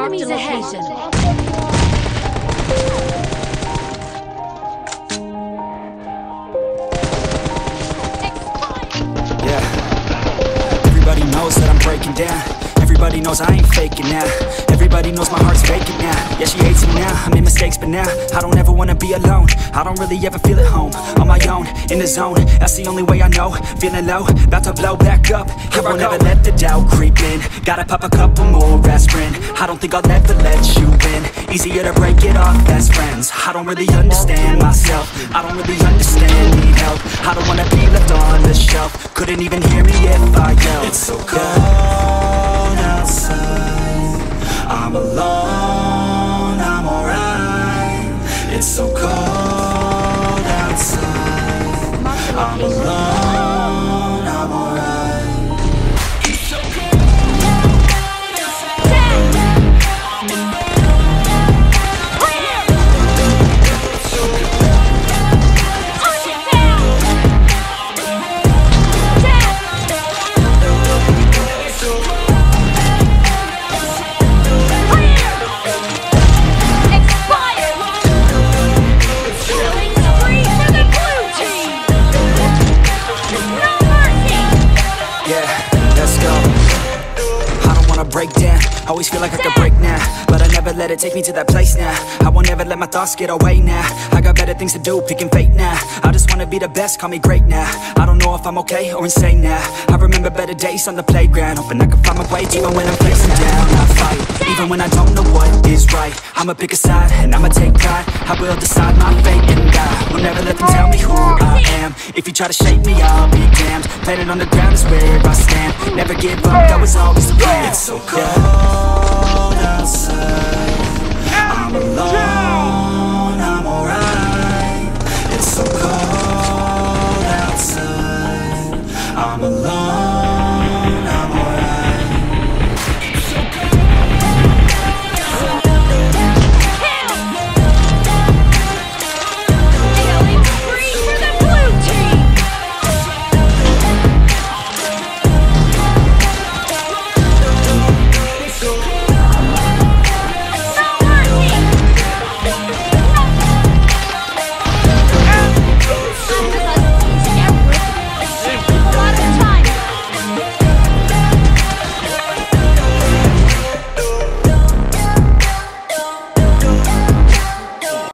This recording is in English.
Enemies ahead. Yeah. Everybody knows that I'm breaking down. Everybody knows I ain't faking now. Everybody knows my heart's vacant now. Yeah, she hates me now, I made mistakes but now I don't ever wanna be alone. I don't really ever feel at home. On my own, in the zone, that's the only way I know. Feeling low, about to blow back up. I won't ever let the doubt creep in. Gotta pop a couple more aspirin. I don't think I'll ever let you in. Easier to break it off best friends. I don't really understand myself. I don't really understand, need help. I don't wanna be left on the shelf. Couldn't even hear me if I yelled. It's so cold outside, I'm alone, I'm alright. It's so cold outside, I'm alone, I'm alright. It's so cold break down, always feel like I could break now, but I never let it take me to that place now. I won't ever let my thoughts get away now. I got better things to do, picking fate now. I just wanna be the best, call me great now. I don't know if I'm okay or insane now. I remember better days on the playground, hoping I can find my way. Even when I'm facing down, I fight. Even when I don't know what is right, I'ma pick a side and I'ma take pride. I will decide my fate and die. Will never let them tell me who I am. If you try to shape me, I'll be damned. Planet on the ground is where I stand. Never give up, that was always the plan. It's so cold outside, I'm alone.